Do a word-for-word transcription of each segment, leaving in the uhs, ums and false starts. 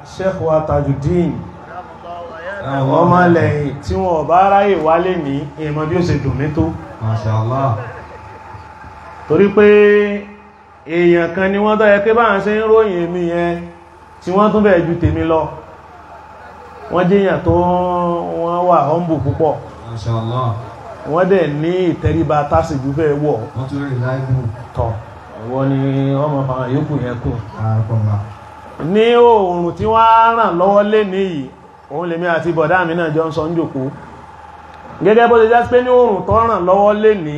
Sheikh wa Tajudeen ọmọ lẹ́yìn tí wọ́n bá ráyè wálé ní ìmọ̀ bí ó ṣe dùn mí tó Masha Allah. torí pé èèyàn kan ni wọ́n tó yẹ pé bá ń ṣe ń ròyìn èmi yẹn tí wọ́n tún bẹ̀ẹ̀ ju tèmi lọ wọ́n jẹ́yàn tó wọ́n wà humble púpọ̀ Masha Allah. wọ́n dẹ̀ ní ìtẹríba tásìjú fẹ́ wọ̀ Wọ́n tún rí láìbù. tọ̀ ẹ̀wọ́ ni ọmọ fàwọn yòókù yẹn kù Àrùkọ̀mà. ní oòrùn tí wọ́n ràn lọ́wọ́ lé ní yìí òun lèmi àti bọ̀dá mi náà jọ ń sọ ń jòkó gẹ́gẹ́ bó ṣe jẹ́ pé ní oòrùn tó ràn lọ́wọ́ lé ní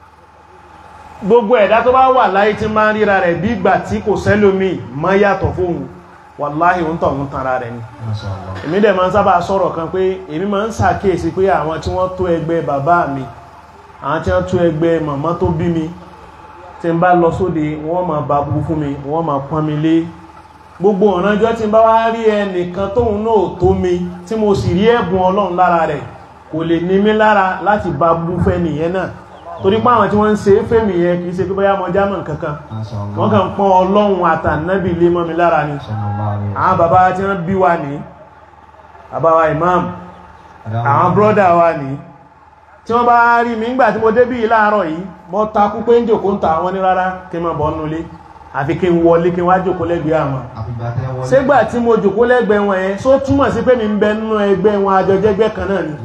gbogbo ẹ̀dá tó bá wà láyé tí máa ń ríra rẹ̀ bí ìgbà tí kò sẹ́lómi mọ́ yàtọ̀ fóun wàláhì ń tọ̀hún tanra rẹ̀ ni Masha Allah. èmi dẹ̀ máa ń sábà sọ̀rọ̀ kan pé èmi máa ń ṣàkíyèsí pé àwọn tí wọ́n tó ẹgbẹ́ bàbá mi àwọn tí wọ́n tó ẹgbẹ́ màmá tó bí mi tí ń bá lọ sóde wọ́n máa bá bú fún mi wọ́n máa pọ́n mi lé gbogbo ọ̀nàjọ́ tí ń bá wá rí ẹnìkan tóun náà tó mi tí mo sì rí ẹ̀bùn ọlọ́run lára rẹ̀ kò lè ní mí lára láti bá bú fẹ́ nìyẹn náà torí pé àwọn tí wọ́n ń ṣe é fẹ́mi yẹn kìí ṣe pé bóyá mọ jámọ̀ kankan Masha Allah. wọ́n kàn pọ́n ọlọ́run àtànábì lé mọ́ mi lára ni àwọn bàbá tí wọ́n bí wa ní bàbá wa imam àwọn brọ́dà wa ní tí wọ́n bá rí mi ńgbà tí mo débí láàárọ̀ yìí mọ́ takú pé ń jòkó ń ta àwọn ní rárá kí n má bọ́ nulé àfi kí n wọlé kí n wá jòkó lẹ́gbẹ̀ẹ́ àwọn ṣégbà tí mo jòkó lẹ́gbẹ̀ẹ́ wọn yẹn só túmọ̀ sí pé mi ń bẹ nínú ẹgbẹ́ wọn àjọjẹ́gbẹ́ kan náà ni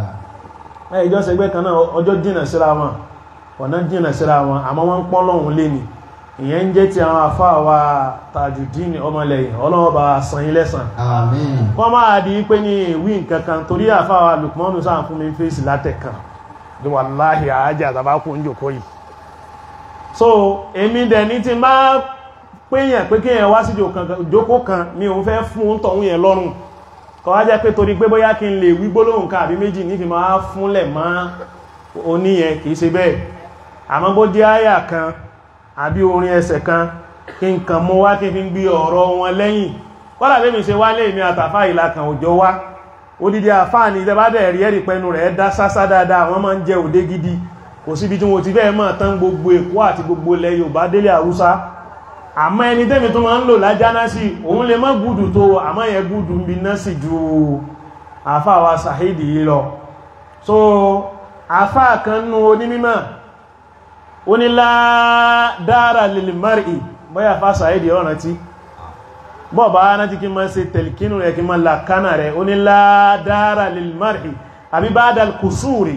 ẹjọ́ sẹgbẹ́ kan náà ọjọ́ jìnà síra wọn ọ̀nà jìnà síra wọn àmọ́ wọ́n ń pọ́n lọ́hun lé ní ìyẹn ń jẹ́ ti àwọn àfáà wa Tajudeen ọmọlẹ́yìn Ọlọ́run bá san yín lẹ́san Àmín. kọ́ máa di pé ní ìwí nǹkankan torí àfáà wa Lukmanu sáà fún mi fèsì látẹ̀kan ní wàláhì àájà àtàbákù ń jòkó yìí so èmi dẹ̀ ní ti máa péyàn pé kéèyàn wá sí ìjókòó kan mi ò fẹ́ fún tọ̀hún yẹn lọ́rùn kọ́ wá jẹ́ pé torí pé bóyá kí n lè wí gbólóhùn kan àbí méjì ní fi máa fúnlẹ̀ mọ́ oníyẹn kìí ṣe bẹ́ẹ̀ àmọ́ bó jẹ́ àyà kan àbí orin ẹsẹ̀ kan kí n kàn mú wá kí n fi gbé ọ̀rọ̀ wọn lẹ́yìn kọ́lá lèmi ṣe wá lè mi àtàfà ìlà kan òjò wá odidi àfáà ní ìjọba dẹ̀ rí ẹ̀rì pẹnu rẹ̀ dá sásá dáadáa wọ́n máa ń jẹ òde gidi kò síbi tí wọ́n ti fẹ́ mọ́ tán gbogbo Èkó àti gbogbo ilẹ̀ Yorùbá délé Àrúsá àmọ́ ẹni tẹ́mi tó máa ń lò lájá náà sí òun lè mọ́ gúdù tó àmọ́ yẹ gúdù ń bí náà sì ju àfáà wa Sàhídì yìí lọ so àfáà kan nú onímímọ̀ onílá dára lil mar'i bọ́yà fá Sàhídì ọ̀ràn tí bọ́ọ̀bá náà tí kí máa ṣe tẹ̀lìkínú rẹ̀ kí máa làkánà rẹ̀ onílá dára lil mar'i àbí ba'dal kusuri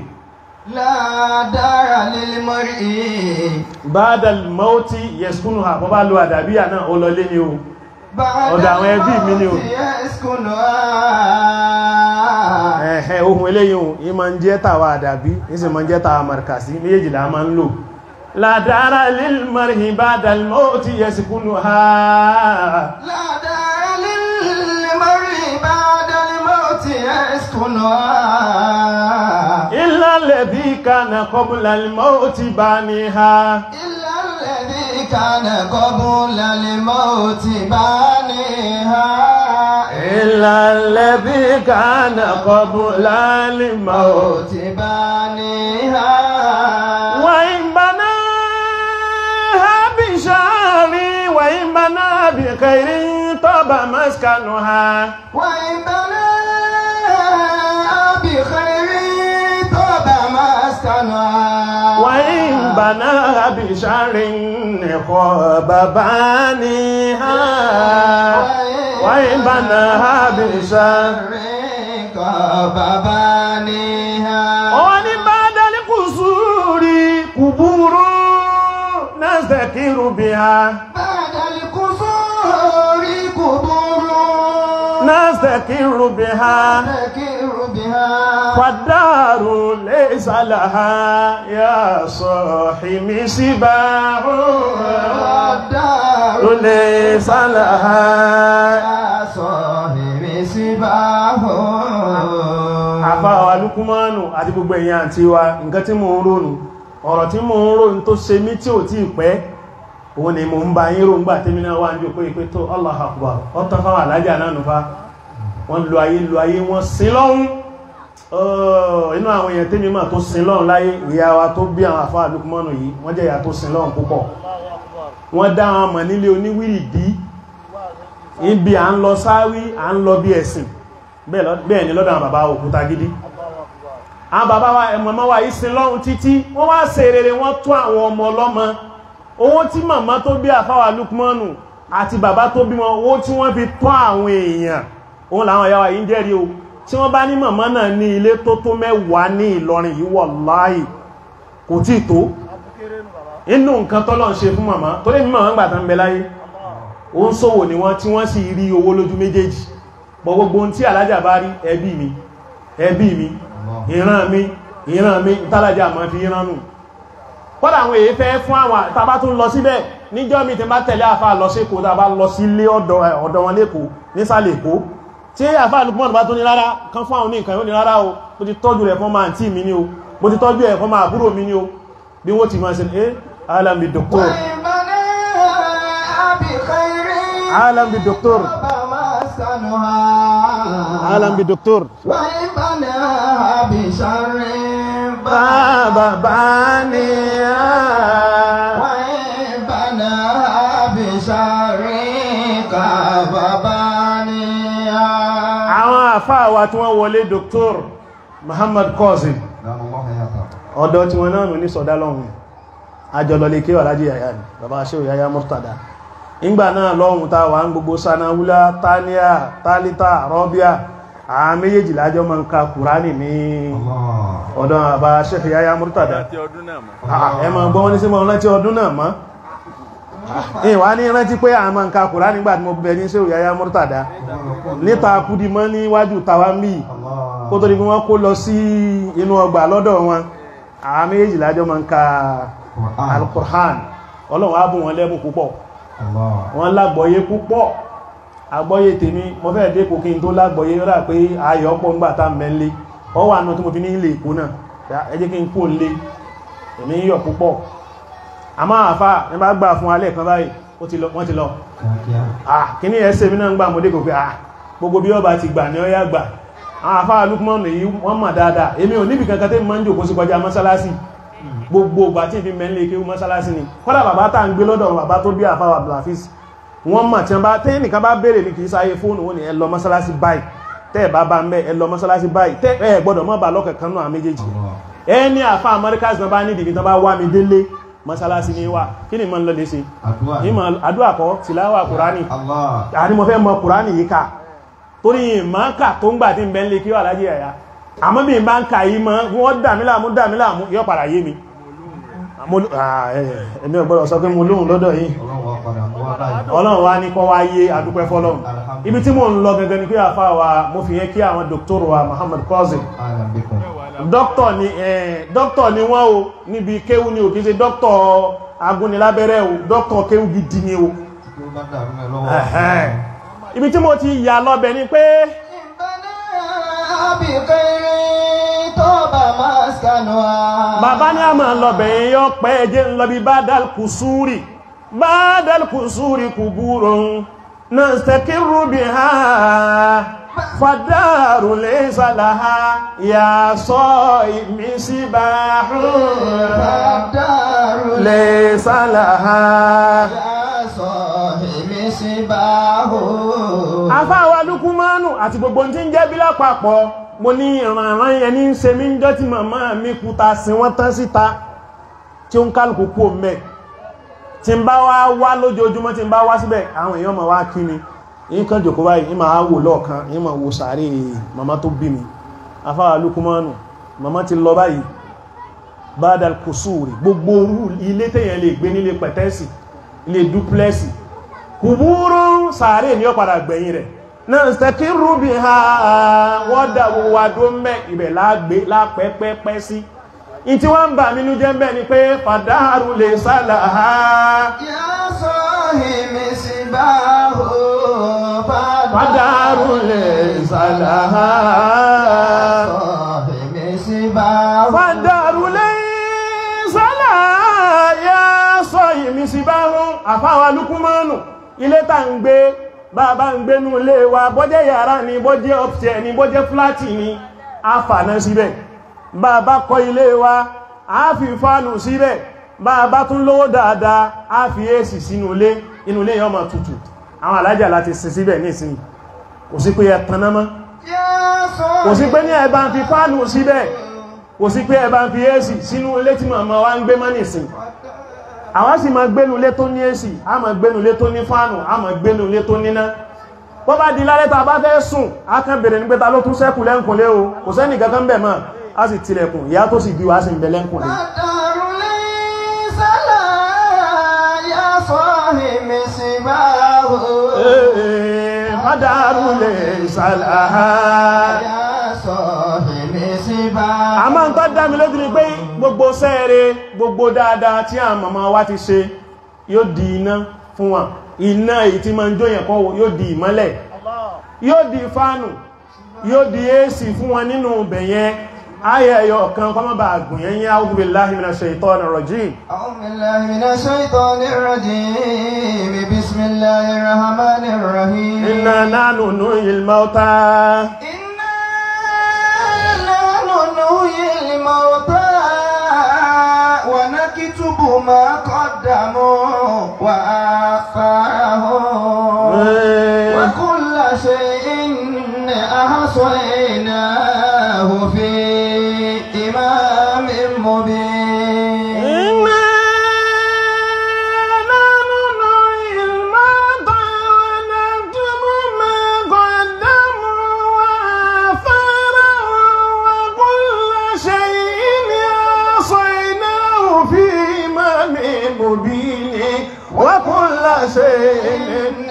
La dára lil mar'i. ba'dal mauti yaskunuha bọ́ bá lo àdàbíyà náà ó lọ lé ní o ọ̀dọ̀ àwọn ẹbí mi ni o ẹ̀hẹ́ ohun eléyìn ohun yí ma ń jẹ́ tàwà àdàbí ní sì ma ń jẹ́ tàwà markasi méjì là máa ń lò la dára lil mar'i ba'dal mauti yaskunuha La dára lil mar'i ba'dal mauti yaskunuha illa alladhi kana qabla al-mauti baniha Illa alladhi kana qabla al-mauti baniha illa alladhi kana qabla al-mauti mauti baniha wa in banaha bi shari wa in banaha bi khairin taba maskanuha Wa in banaha bi khairin taba maskanuha wa in banaha bi sharrin khaba baniha wa in banaha bi sharrin oni badal kusuri kuburu nastakiru biha nastakiru biha fadaru laysa laha ya sahi misbahu laysa laha àfáwà Lukumanu àti gbogbo èèyàn àti wa nǹkan tí mo ń rónù ọ̀rọ̀ tí mo ń rónù tó ṣe mí tí ò tí pẹ́ òun ni mo ń bá yín rò ń gbà tẹ́mi náà wá ń jò pé pé tó Allahu Akbar ọ́tán fáwọn alájà náà nùfà wọ́n lo ayé lo ayé wọ́n sin lọ́hun inú àwọn èèyàn tẹ́mi máa tó sin lọ́hun láyé ìyá wa tó bí àwọn àfáà Lukumanu yìí wọ́n jẹ́ ìyá tó sin lọ́hun púpọ̀ wọ́n dá wọn mọ̀ nílé oníwìrìdí ibi à ń lọ sáwí à ń lọ bí ẹ̀sìn bẹ́ẹ̀ ni lọ́dọ̀ àwọn bàbá òkúta gidi àwọn bàbá wa ẹ̀mọ̀mọ́ wa ìsìn lọ́run títí wọ́n wá ṣe rere wọ́n tó àwọn ọmọ ọlọ́mọ owó tí màmá tó bí àfáwà Lukmanu àti bàbá tó bí wọn owó tí wọ́n fi tọ́ àwọn èèyàn òun làwọn ìyá wa yìí ń jẹ́rìí o tí wọ́n bá ní màmá náà ní ilé tó tó mẹ́wàá ní Ìlọrin yìí wàláhì kò tí tó inú nǹkan tọ́lọ̀ ń ṣe fún màmá tó lè mímọ̀ wọ́n gbà tán bẹ láyé ó ń ṣòwò ní wọ́n tí wọ́n sì rí owó lójú méjèèjì bọ̀ gbogbo tí alájà bá rí ẹbí mi ẹbí mi ìran mi ìran mi ìtàlájà ma fi ìran nù kọ́dà àwọn èyí fẹ́ fún àwọn tàbá tún lọ síbẹ̀ níjọ́ mi tí bá tẹ̀lé àfà lọ sí Èkó tàbá lọ sí ilé ọ̀dọ̀ wọn lẹ́kọ̀ọ́ nísàlẹ̀ Èkó tí àfà Lukman bá tún ní rárá kan fún àwọn oníkan yóò ní rárá o mo ti tọ́jú rẹ̀ fún máa tí mi ní o mo ti tọ́jú ẹ̀ fún máa àbúrò mi ní o bí wọ́n ti máa ṣe eh alam bi doctor alam bi doctor alam bi doctor baba bani àwọn àfáà wa tí wọ́n wọlé Doctor Muhammad Qasim ọ̀dọ̀ tí wọ́n náà ní sọ̀dá lọ́hun àjọlọlẹ̀ kí ọ̀lájí yàyà ni bàbá ṣe òyàyà Murtada ìgbà náà lọ́hun ta wà ń gbogbo sanahula tania talita rọ́bíà àwọn méjèèjì lájọ́ ma ń ka Kùránì ní ọ̀dọ̀ bàbá ṣe òyàyà Murtada ẹ ma gbọ́ wọn ní sí mọ́ rántí ọdún náà mọ́ ìwà ní rántí pé àwọn ma ń ka Kùránì nígbà tí mo bẹ ní sí òyàyà Murtada níta kúdí mọ́ níwájú tàwámì kó tó ní wọ́n kó lọ sí inú ọgbà lọ́dọ̀ wọn àwọn méjèèjì lájọ́ ma ń ka Al-Qur'an Ọlọ́run á bùn wọn lẹ́bùn púpọ̀ wọ́n lágbọ́yé púpọ̀ àgbọ́yé tèmi mo fẹ́ dépò kí n tó lágbọ́yé rà pé ayọ̀ pọ̀ ń gbà tá mẹ́lé ọ wà náà tí mo fi ní ilé ìkó náà ẹ jẹ́ kí n kó lé èmi yọ̀ púpọ̀ àmọ́ àfá ní bá gbà fún alẹ́ kan báyìí wọ́n ti lọ kí ní ẹsẹ̀ mi náà ń gbà mọ́dé kò pé gbogbo bí ọba ti gbà ní ọyá gbà àwọn àfá Lukman yìí wọ́n mọ̀ dáadáa èmi ò níbi kankan tẹ́ mọ́ ń jòkó sí kọjá mọ́sálásí gbogbo ìgbà tí ìfi mẹ́lẹ̀ kí mọ́sálásí ni kọ́lá bàbá tá ń gbé lọ́dọ̀ bàbá tó bí àfá Abdulhafiz wọ́n mọ̀ tí wọ́n bá tẹ́ nìkan bá bèèrè ní kìí sáyé fóònù wọ́n ni ẹ lọ mọ́sálásí báyìí tẹ́ bá bá ń bẹ́ ẹ lọ mọ́sálásí báyìí tẹ́ ẹ gbọ́dọ̀ mọ́ bà lọ́kẹ̀kan náà méjèèjì ẹ ní àfá Americas náà bá ní ìdìbí tán bá wá mi délé mọ́sálásí ní wà kí ni mọ́ ń lọ lé sí àdúrà kọ́ tìláwà Kùránì àní mo fẹ́ mọ Kùránì yìí ká torí ìmọ̀ ká tó ń gbà tí ń bẹ́ ń lé kí wà lájí ẹ̀yà àmọ́ bí n bá ń ka yìí mọ́ wọ́n dàmílàmú dàmílàmú yọ́ padà yé mi ẹ̀mí ọ̀gbọ́dọ̀ sọ pé mo lóhun lọ́dọ̀ yìí Ọlọ́run wá ní kọ́ wá yé àdúpẹ́ fọ́lọ́run ibi tí mo ń lọ gẹ́gẹ́ ni pé àfá wa mo fi yẹn kí àwọn Doctor wa Muhammad Qasim dókítọ̀ ni dókítọ̀ ni wọ́n o níbi kéwú ni o kìí ṣe dókítọ̀ agúnilábẹ́rẹ́ o dókítọ̀ kéwú gidi ni o ibi tí mo ti yà lọ́bẹ̀ ni pé bàbá ní a máa lọ́bẹ̀ yọ pẹ́ ẹjẹ́ lọ́bí Badal Kusuri Badal Kusuri kuburun nastakiru biha fadaru laysa laha ya saimi sibahu fadaru laysa laha ya saimi sibahu àfáwà Lukumanu àti gbogbo tí ń jẹ́ bí lápapọ̀ mo ní ìrànràn yẹn ní ṣe mí ń jọ tí màmá mi kúta sí wọ́n tán síta tí ó ń kálùkù kú mẹ́ tí ń bá wá wá lójoojúmọ́ tí ń bá wá síbẹ̀ àwọn èèyàn máa wá kí mi nǹkan jòkó báyìí ní máa wò lọ́ọ̀kan ní máa wò sàárè màmá tó bí mi àfáwà Lukumanu màmá ti lọ báyìí Badal Kusuri gbogbo ilé tẹ́yẹn lè gbé nílé pẹ̀tẹ́sì ilé dúplẹ́sì kùbúrú sàárè ní ọ̀padà gbẹ̀yìn rẹ̀ náà stakiru biha wọ́n dáwò wà dó mẹ́ ibẹ̀ lágbé lápẹ́pẹ́pẹ́ sí in tí wọ́n bà nínú jẹ́ mẹ́ ni pé fadaru laysa laha ya sahimi sibahu fadaru laysa laha sahimi sibahu fadaru laysa laha ya sahimi sibahu àfáwà Lukumanu ilé tá ń gbé bàbá ń gbénú ilé wa bọ́jẹ́ yàrá ni bọ́jẹ́ upstairs ni bọ́jẹ́ fláàtì ni a fàná síbẹ̀ bàbá kọ́ ilé wa a fi fánù síbẹ̀ bàbá tún lówó dáadáa a fi èsì sínú ilé inú ilé yọ ma tutù àwọn alájà láti sin síbẹ̀ ní ìsìn kò sí pé ẹ tanná mọ́ kò sí pé ní ẹ bá ń fi fáànù síbẹ̀ kò sí pé ẹ bá ń fi èsì sínú ilé tí màmá wa ń gbé mọ́ nìsìn àwọn sì máa gbénu ilé tó ní èsì a máa gbénu ilé tó ní fáànù a máa gbénu ilé tó níná bọ́ bá di lálẹ́ tá bá fẹ́ sùn a kàn bèèrè ní pé ta ló tún ṣẹ́kù lẹ́ǹkùnlé o kò sẹ́nì kankan bẹ̀ mọ́ a sì tilẹ̀kùn ìyá tó sì bí wa sì ń bẹ lẹ́ǹkùnlé Madaru le salaha a máa ń tọ́ dá mi lójú ní pé gbogbo sẹ́ẹ̀rẹ̀ gbogbo dáadáa tí a màmá wa ti ṣe yóò di iná fún wọn iná èyí tí máa ń jóyàn kọ́ yóò di ìmọ́lẹ̀ yóò di fánù yóò di èsì fún wọn nínú bẹ̀yẹn ayẹyọ kan kọ́mọ́ bá gùn yẹn yẹn a'udhu billahi minash shaitanir rajim a'udhu billahi minash shaitanir rajim bismillahir rahmanir rahim inna nahnu nuhyil mauta inna nahnu nuhyil mauta wa naktubu ma qaddamu wa atharahum wa kulla shay'in ahsaynahu fi إمام مبين إنا نحن نحيي الموتى ونكتب ما قدموا وآثارهم وكل شيء أحصيناه في إمام مبين وكل شيء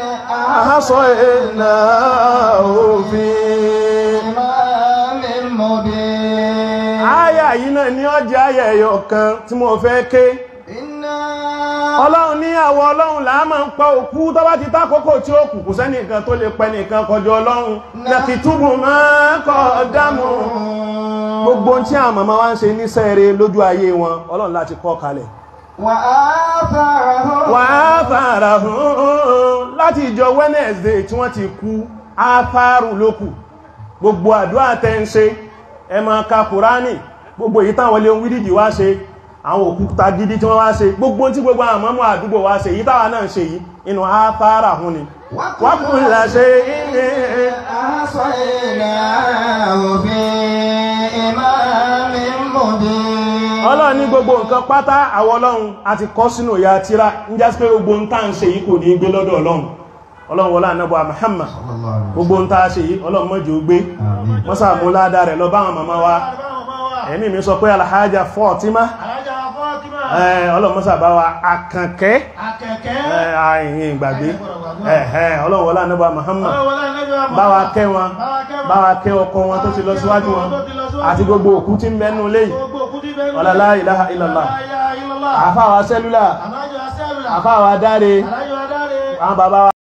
أحصيناه في إمام مبين Àyà yìí náà ni ó jẹ́ àyà ẹyọ kan tí mo fẹ́ ké. Ọlọ́run ní àwọ Ọlọ́run là máa ń pa òkú tó bá ti tákòókò tí ó kù kù sẹ́nìkan tó lè pẹ́ nìkan kọjọ Ọlọ́run. Nakitubu ma qaddamu. Gbogbo tí àwọn màmá wa ń ṣe ní sẹ́ẹ̀rẹ̀ lójú ayé wọn, Ọlọ́run láti kọ kalẹ̀. Wa atharahum. Wa atharahum. Láti ìjọ Wednesday tí wọ́n ti kú, atharu ló kù. Gbogbo àdúrà tẹ́ ń ṣe ẹ máa ka Kùránì gbogbo èyí táwọn ilé wídìdì wá ṣe àwọn òkúta gidi tí wọ́n wá ṣe gbogbo tí gbogbo àwọn mọ́mọ́ àdúgbò wá ṣe èyí táwa náà ṣe yìí inú àfárà hún ni wákùn láṣẹ ilé Ọlọ́run ní gbogbo nǹkan pátá àwọn Ọlọ́run àti kọ sínú ìyà tírà ń jásí pé gbogbo ń tàn ṣe yìí kò ní gbé lọ́dọ̀ Ọlọ́run Ọlọ́run wọlá ànábì Muhammad gbogbo ń tàà ṣe yìí Ọlọ́run mọ́jì ó gbé mọ́sá mú ládá rẹ̀ lọ báwọn màmá wa ẹ̀mí mi sọ pé alhaja Fatima Ọlọ́run mọ́sá bá wa Àkànkẹ́ àìyìn ìgbàgbé Ọlọ́run wọlá ànábì Muhammad bá wa kẹ́ wọn bá wa kẹ́ ọkọ wọn tó ti lọ síwájú wọn àti gbogbo òkú tí ń bẹ́nu léyìí la ilaha illallah àfáwà sẹ́lúlà àfáwà dáre àwọn bàbá